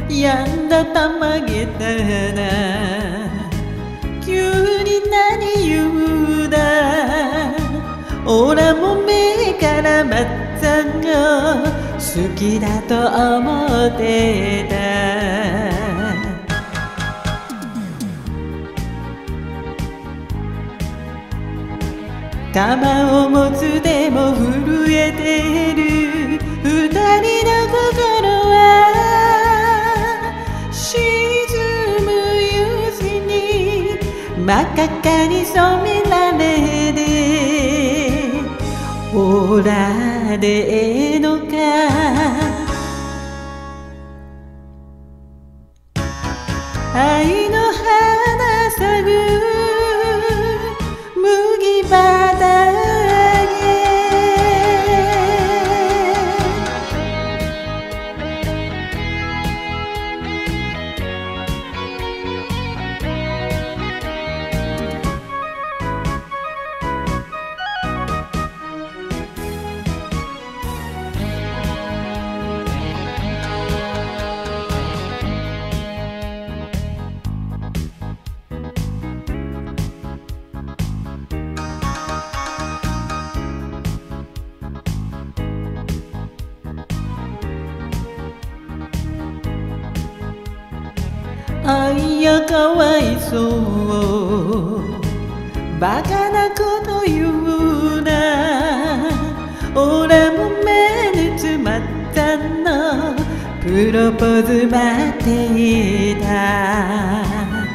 やんだたまげたな急に何言うだおらも目からまったが好きだと思ってた玉を持つでも震えてる二人の心は沈む夕日に真っ赤っかに染められておらでええのか愛の花咲く麦畑愛やかわいそうバカなこと言うなオラも目に詰まったのプロポーズ待っていた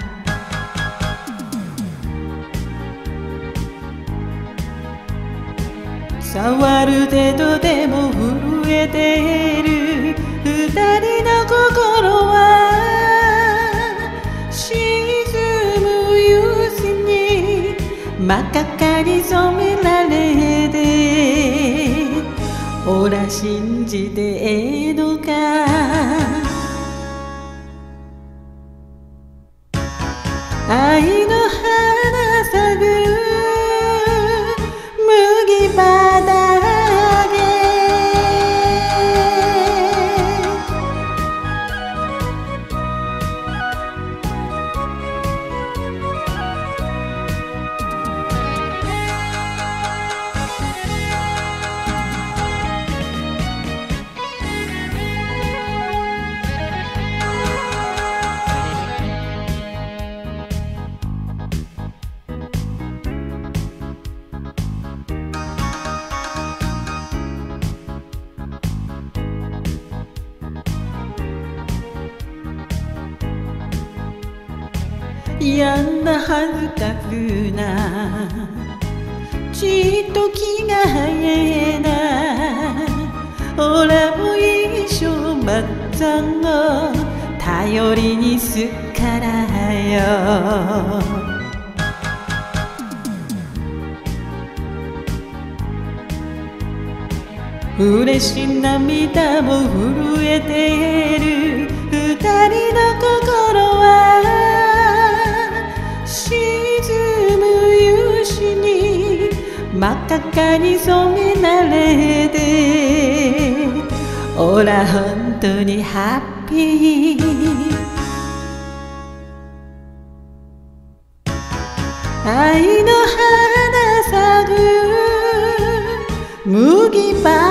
触る手とでも震えている二人の心は真っ赤っかに染められておら信じてええのか愛の花咲く麦畑やんな恥ずかしなちっと気が早えなおらも一生まったの頼りにすっからよ嬉し涙も震えている二人の心は沈む夕日に真っ赤っかに染められておら本当にハッピー愛の花咲く麦畑